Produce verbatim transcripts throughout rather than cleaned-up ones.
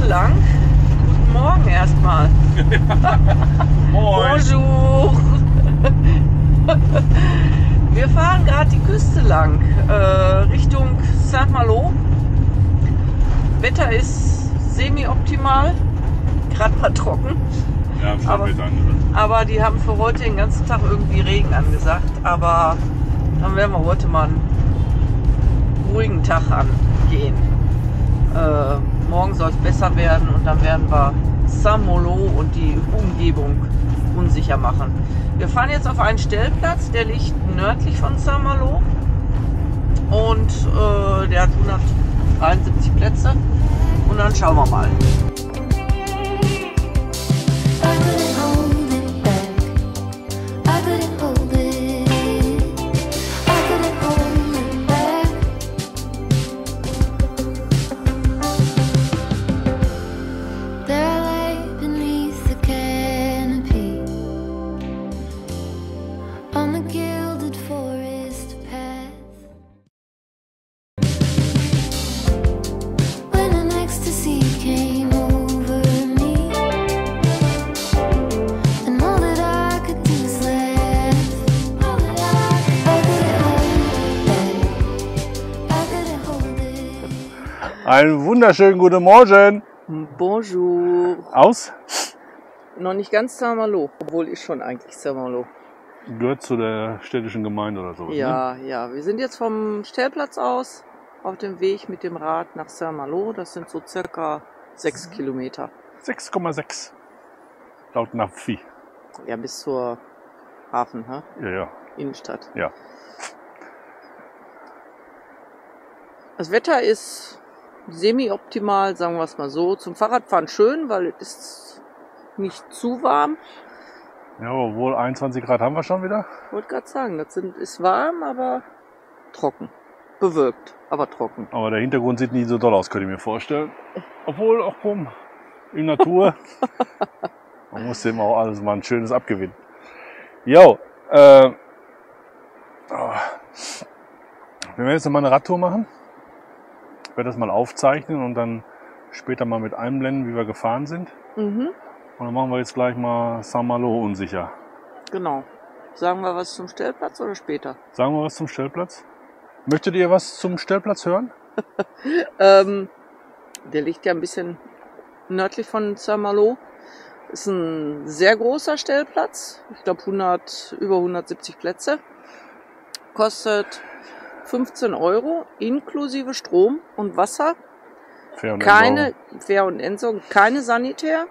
lang. Guten Morgen erstmal. Moin. Bonjour. Wir fahren gerade die Küste lang, äh, Richtung Saint-Malo. Wetter ist semi-optimal, gerade mal trocken. Ja, am aber, Wetter angesagt. aber die haben für heute den ganzen Tag irgendwie Regen angesagt. Aber dann werden wir heute mal einen ruhigen Tag angehen. Äh, morgen soll es besser werden und dann werden wir Saint-Malo und die Umgebung unsicher machen. Wir fahren jetzt auf einen Stellplatz, der liegt nördlich von Saint-Malo und äh, der hat hundertdreiundsiebzig Plätze und dann schauen wir mal. Einen wunderschönen guten Morgen. Bonjour. Aus? Noch nicht ganz Saint-Malo, obwohl ich schon eigentlich Saint-Malo. Gehört zu der städtischen Gemeinde oder so. Ja, ne? ja. Wir sind jetzt vom Stellplatz aus auf dem Weg mit dem Rad nach Saint-Malo. Das sind so circa sechs Kilometer. sechs Komma sechs. Laut Navi. Ja, bis zur Hafen, hä? Ja, ja. Innenstadt. Ja. Das Wetter ist semi-optimal, sagen wir es mal so. Zum Fahrradfahren schön, weil es ist nicht zu warm. Ja, obwohl einundzwanzig Grad haben wir schon wieder. Ich wollte gerade sagen, das sind, ist warm, aber trocken. Bewölkt, aber trocken. Aber der Hintergrund sieht nie so doll aus, könnte ich mir vorstellen. Obwohl, auch komm, in Natur. Man muss dem auch alles mal ein schönes abgewinnen. Jo, äh, oh. Wir werden jetzt noch mal eine Radtour machen. Ich werde das mal aufzeichnen und dann später mal mit einblenden, wie wir gefahren sind. Mhm. Und dann machen wir jetzt gleich mal Saint-Malo unsicher. Genau. Sagen wir was zum Stellplatz oder später? Sagen wir was zum Stellplatz? Möchtet ihr was zum Stellplatz hören? ähm, der liegt ja ein bisschen nördlich von Saint-Malo. Ist ein sehr großer Stellplatz. Ich glaube hundert, über hundertsiebzig Plätze. Kostet fünfzehn Euro inklusive Strom und Wasser. Fair und Keine Fair und Entsorgung, keine Sanitär.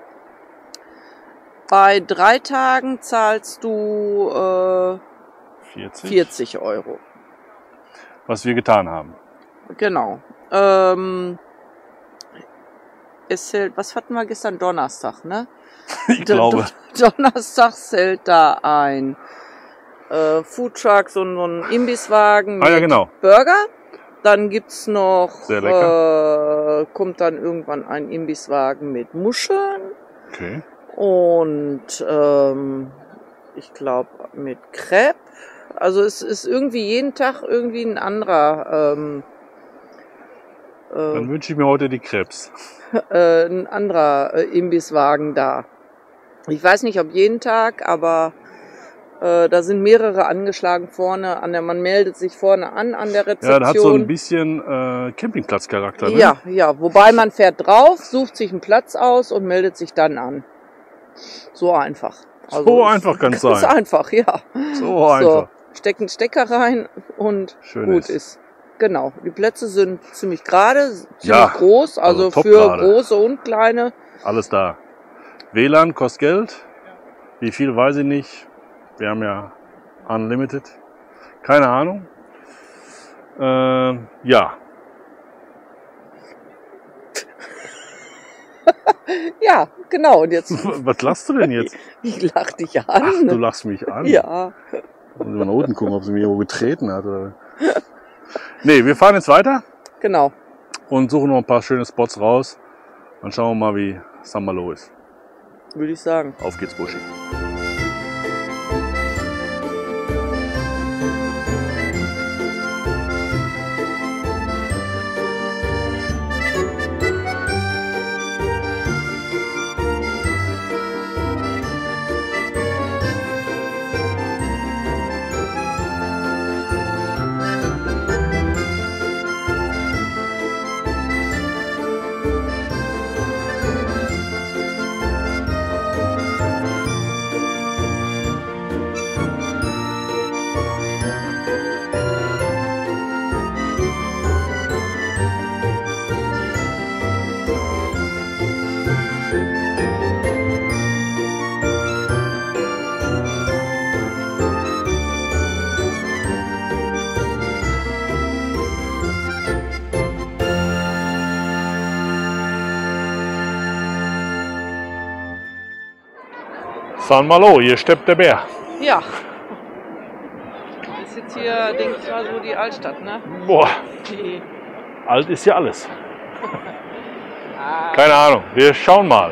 Bei drei Tagen zahlst du äh, vierzig. vierzig Euro. Was wir getan haben. Genau. Ähm, es hält, was hatten wir gestern? Donnerstag, ne? Ich glaube. Do Donnerstag hält da ein äh, Foodtruck, so, so ein Imbisswagen Ah, ja, mit genau. Burger. Dann gibt's noch, Sehr lecker. Äh, kommt dann irgendwann ein Imbisswagen mit Muscheln. Okay. Und ähm, ich glaube mit Crepe. Also es ist irgendwie jeden Tag irgendwie ein anderer ähm, äh, Dann wünsche ich mir heute die Krebs. äh, ein anderer äh, Imbisswagen da. Ich weiß nicht, ob jeden Tag, aber äh, da sind mehrere angeschlagen vorne. An der, man meldet sich vorne an an der Rezeption. Ja, das hat so ein bisschen äh, Campingplatzcharakter. Ne? Ja, ja. Wobei man fährt drauf, sucht sich einen Platz aus und meldet sich dann an. So einfach. Also so einfach kann es sein. Ganz einfach, ja. So einfach. Stecken einen Stecker rein und Schön gut ist. ist. Genau. Die Plätze sind ziemlich gerade, ziemlich Ja, groß, also, also top für gerade. große und kleine. Alles da. W L A N kostet Geld. Wie viel weiß ich nicht. Wir haben ja Unlimited. Keine Ahnung. Ähm, ja. Ja, genau. Und jetzt, Was lachst du denn jetzt? ich lach dich an. Ach, du lachst mich an. Ja. Muss ich mal nach unten gucken, ob sie mir irgendwo getreten hat. Oder? Nee, wir fahren jetzt weiter Genau. und suchen noch ein paar schöne Spots raus. Dann schauen wir mal, wie Saint-Malo ist. Würde ich sagen. Auf geht's, Buschi. San Malo, hier steppt der Bär. Ja. Das ist jetzt hier, denke ich mal, so die Altstadt, ne? Boah, Die, alt ist ja alles. Keine Ahnung, wir schauen mal.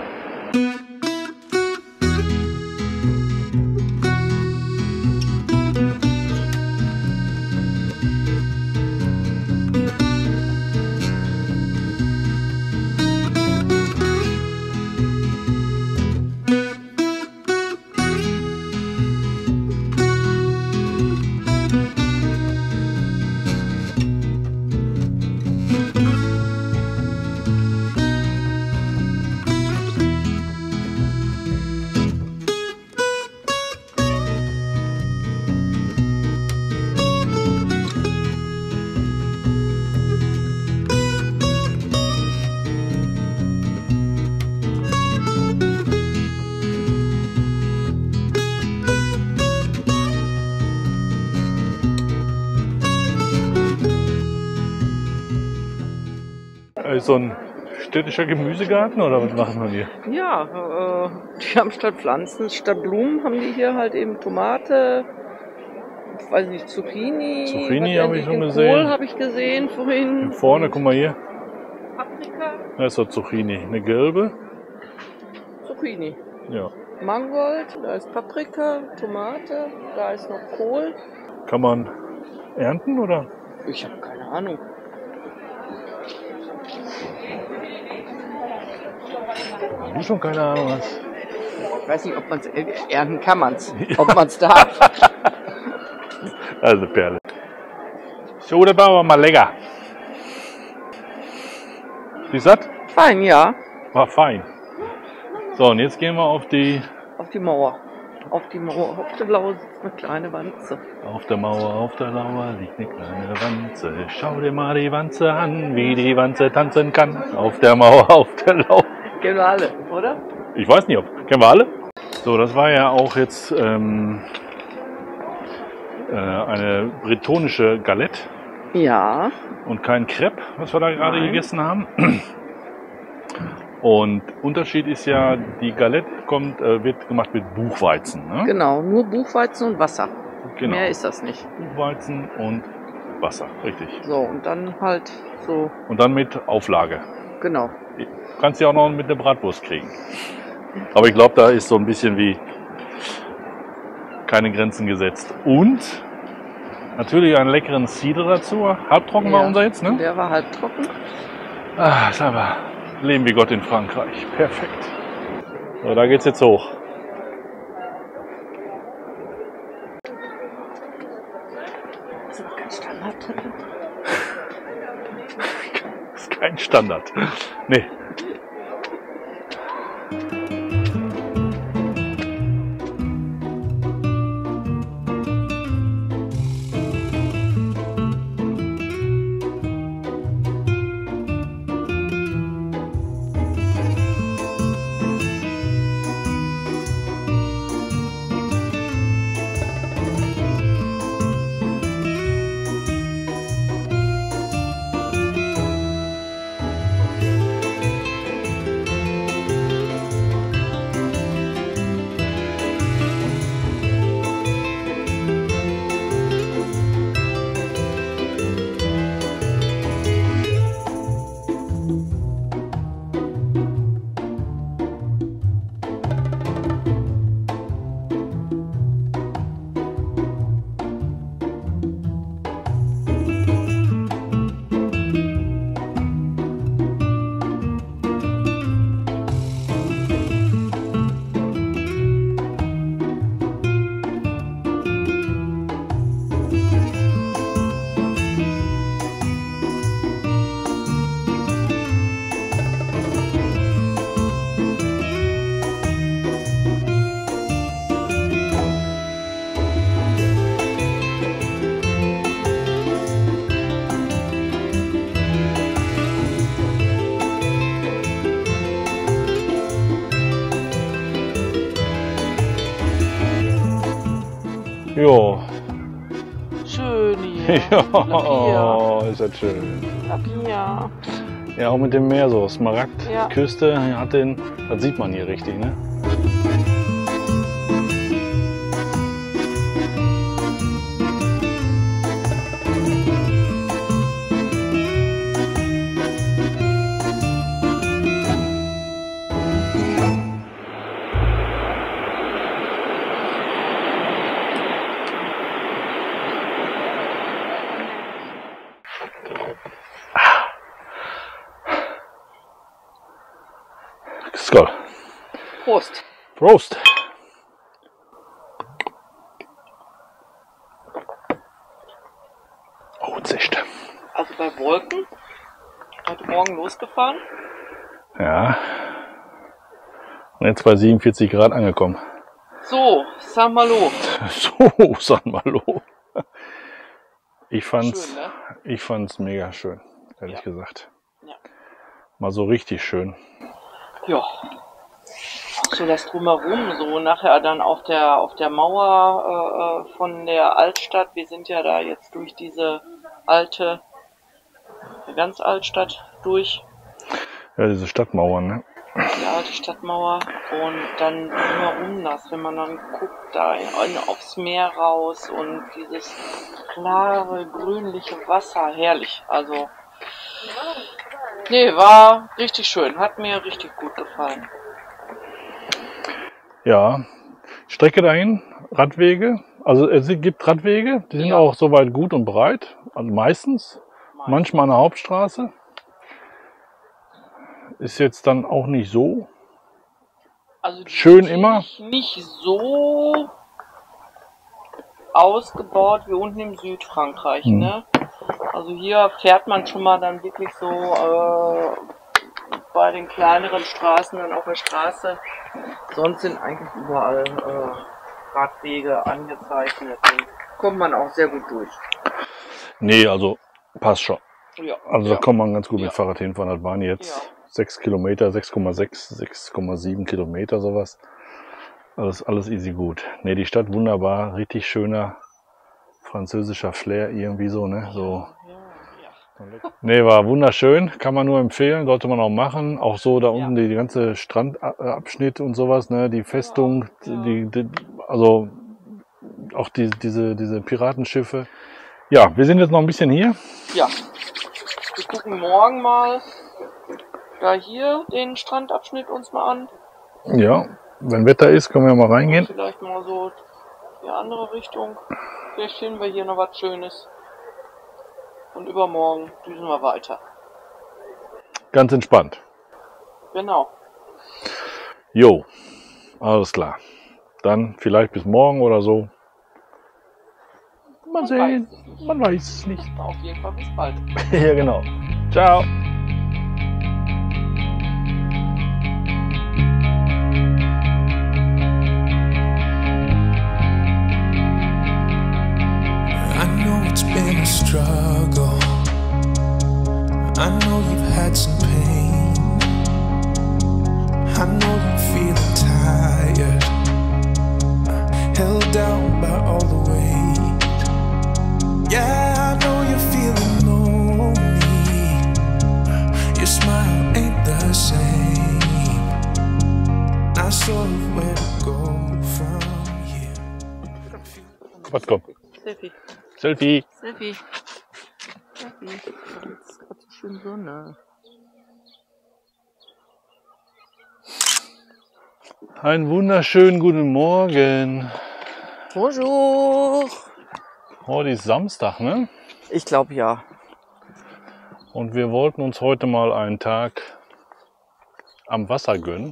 Ist so ein städtischer Gemüsegarten oder was machen wir hier? ja, äh, die haben statt Pflanzen, statt Blumen haben die hier halt eben Tomate, ich weiß nicht, Zucchini. Zucchini was habe ich schon den gesehen. Kohl habe ich gesehen vorhin. Vorne, guck mal hier. Paprika. Da ist so Zucchini. Eine gelbe. Zucchini. Ja. Mangold, da ist Paprika, Tomate, da ist noch Kohl. Kann man ernten oder? Ich habe keine Ahnung. Du schon keine Ahnung hast. Ich weiß nicht, ob man es ernten kann, man's. Ob man es darf. Also Perle. So, das war aber mal lecker. Wie satt? Fein, ja. War fein. So, und jetzt gehen wir auf die, Auf die Mauer. Auf die Mauer. Auf der Lauer sitzt eine kleine Wanze. auf der Mauer, auf der Lauer liegt eine kleine Wanze. Schau dir mal die Wanze an, wie die Wanze tanzen kann. Auf der Mauer, auf der Lauer. Kennen wir alle, oder? Ich weiß nicht, ob. Kennen wir alle? So, das war ja auch jetzt ähm, äh, eine bretonische Galette Ja. und kein Crepe, was wir da gerade Nein. gegessen haben. Und Unterschied ist ja, die Galette kommt, äh, wird gemacht mit Buchweizen. Ne? Genau, nur Buchweizen und Wasser. Genau. Mehr ist das nicht. Buchweizen und Wasser, richtig. So, und dann halt so, Und dann mit Auflage. genau. Du kannst ja auch noch mit der Bratwurst kriegen. Aber ich glaube, da ist so ein bisschen wie keine Grenzen gesetzt. Und natürlich einen leckeren Cider dazu. Halbtrocken war Ja. unser jetzt, ne? Der war halb trocken. Ah, ist aber Leben wie Gott in Frankreich. Perfekt. So, da geht's jetzt hoch. Das ist kein Standardtreppe. Das ist kein Standard. Nee. Jo. Schön hier. Ja, Lapia. oh, ist das schön. Lapia. Ja, auch mit dem Meer so. Ja. Smaragdküste hat den, das sieht man hier richtig, ne? Skål. Prost. Prost. Oh, Zischte. Also bei Wolken, heute Morgen losgefahren. Ja. Und jetzt bei siebenundvierzig Grad angekommen. So, sag mal lo. So, sag mal lo. Ich fand's, Schön, ne? ich fand's mega schön, ehrlich Ja. gesagt. Ja. Mal so richtig schön. Ja. Auch so das Drumherum, so nachher dann auf der auf der Mauer äh, von der Altstadt. Wir sind ja da jetzt durch diese alte, ganz Altstadt durch. Ja, diese Stadtmauern, ne? Die alte Stadtmauer und dann drumherum das, wenn man dann guckt, da in, aufs Meer raus und dieses klare, grünliche Wasser, herrlich. Also, nee, war richtig schön, hat mir richtig gut gefallen. Ja, Strecke dahin, Radwege. Also es gibt Radwege, die sind Ja. auch soweit gut und breit. Also meistens. Manchmal an der Hauptstraße. Ist jetzt dann auch nicht so. Also Schön die immer. Nicht, nicht so ausgebaut wie unten im Südfrankreich, Hm. ne? Also hier fährt man schon mal dann wirklich so äh, bei den kleineren Straßen dann auf der Straße. Sonst sind eigentlich überall äh, Radwege angezeichnet. Und kommt man auch sehr gut durch. Nee, also passt schon. Ja. Also ja. da kommt man ganz gut Ja. mit Fahrrad hinfahren. Das waren jetzt Ja. sechs Kilometer, sechs Komma sechs, sechs Komma sieben Kilometer, sowas. Alles, alles easy gut. Nee, die Stadt wunderbar, richtig schöner französischer Flair irgendwie so, ne? So. Ja, ja. Nee, war wunderschön, kann man nur empfehlen, sollte man auch machen. Auch so da Ja. unten die, die ganze Strandabschnitt und sowas, ne? Die Festung, Ja. die, die, also auch die, diese, diese Piratenschiffe. Ja, wir sind jetzt noch ein bisschen hier. Ja. Wir gucken morgen mal da hier den Strandabschnitt uns mal an. Ja, wenn Wetter ist, können wir mal reingehen. Vielleicht mal so die andere Richtung. Vielleicht finden wir hier noch was Schönes. Und übermorgen düsen wir weiter. Ganz entspannt. Genau. Jo, alles klar. Dann vielleicht bis morgen oder so. Mal Man sehen. weiß es nicht. Man weiß es nicht. Auf jeden Fall bis bald. Ja, genau. Ciao. I know it's been a struggle. I know you've had some pain. I know you're feeling tired, held down by all the weight. Yeah, I know you're feeling lonely. Your smile ain't the same. Not sure of where to go from here. Was kommt? Selfie. Selfie. Selfie. Selfie. Es ist gerade so schön Sonne. Einen wunderschönen guten Morgen. Bonjour. Heute ist Samstag, ne? Ich glaube ja. Und wir wollten uns heute mal einen Tag am Wasser gönnen.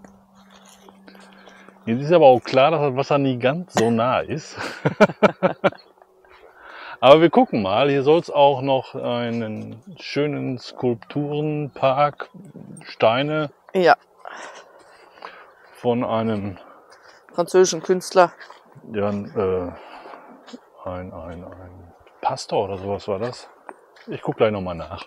Jetzt ist aber auch klar, dass das Wasser nie ganz so nah ist. Aber wir gucken mal. Hier soll es auch noch einen schönen Skulpturenpark, Steine Ja. von einem Französischen Künstler. ja, äh, ein, ein, ein Pastor oder sowas war das. Ich gucke gleich nochmal nach.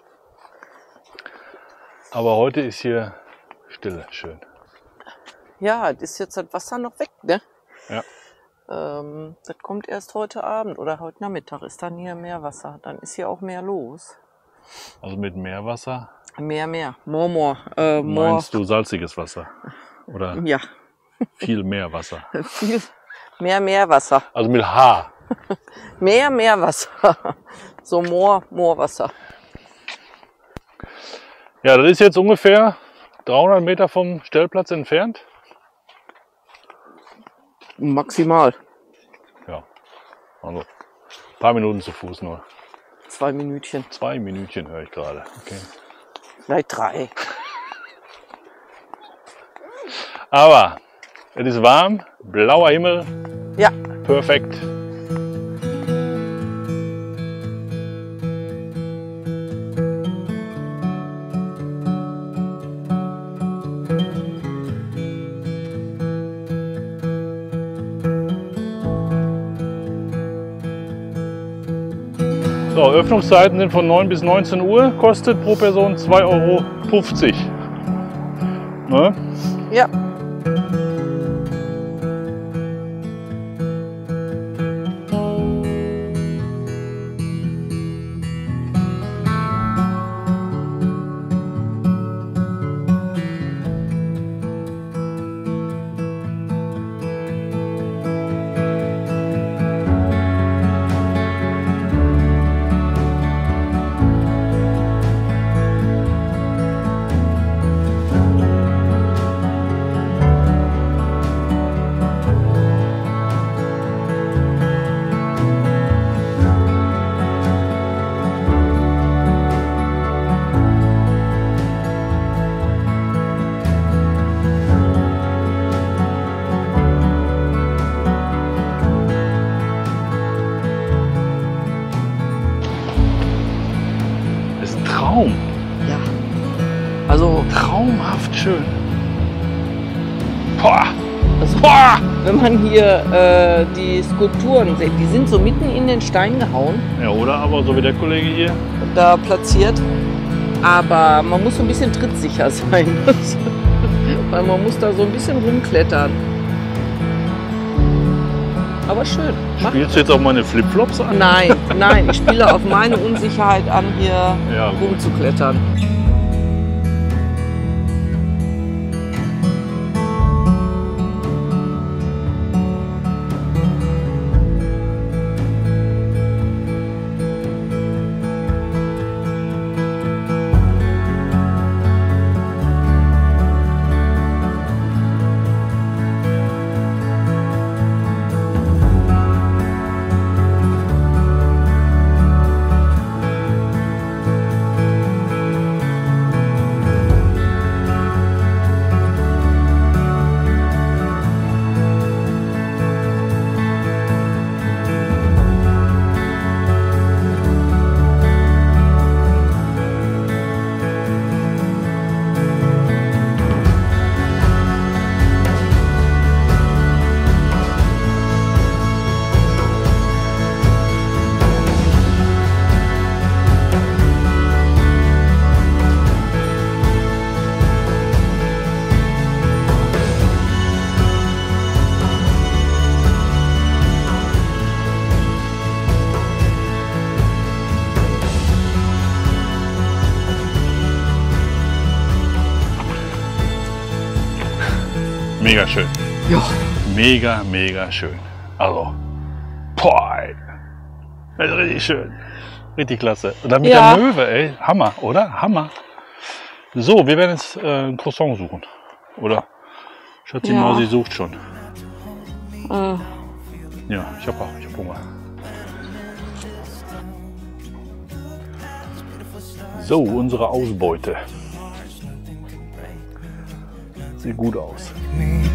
Aber heute ist hier Stille, schön. Ja, das ist jetzt das Wasser noch weg, ne? Ja. Ähm, das kommt erst heute Abend oder heute Nachmittag ist dann hier mehr Wasser. Dann ist hier auch mehr los. Also mit Meerwasser Mehr, mehr. More, more. Äh, more. meinst du salziges Wasser? Oder Ja, viel Meerwasser? viel mehr Meerwasser. Also mit H. Mehr Meerwasser. So more, more Wasser. Ja, das ist jetzt ungefähr dreihundert Meter vom Stellplatz entfernt. Maximal. Ja, also ein paar Minuten zu Fuß nur. Zwei Minütchen. Zwei Minütchen höre ich gerade. Okay. Vielleicht drei. Aber es ist warm, blauer Himmel, Ja. perfekt. So, Öffnungszeiten sind von neun bis neunzehn Uhr, kostet pro Person zwei Euro fünfzig. Ne? Ja. Das ist ein Traum. Ja. Also, Traumhaft schön. Boah. also Boah. wenn man hier äh, die Skulpturen sieht, die sind so mitten in den Stein gehauen, Ja, oder? Aber so wie der Kollege hier. da platziert. Aber man muss so ein bisschen trittsicher sein. Weil man muss da so ein bisschen rumklettern. Aber schön. Macht- Spielst du jetzt auch meine Flipflops an? Nein, nein, ich spiele auf meine Unsicherheit an, hier Ja, gut. rumzuklettern. Mega schön. Ja. Mega, mega schön. Also, boah, ey. Das ist richtig schön. Richtig klasse. Und dann mit Ja. der Möwe, ey. Hammer, oder? Hammer. So, wir werden jetzt äh, ein Croissant suchen. Oder? Schatzi Ja. Mausi sucht schon. Äh, Ja, ich hab auch. Ich hab Hunger. So, unsere Ausbeute. Sieht gut aus. me.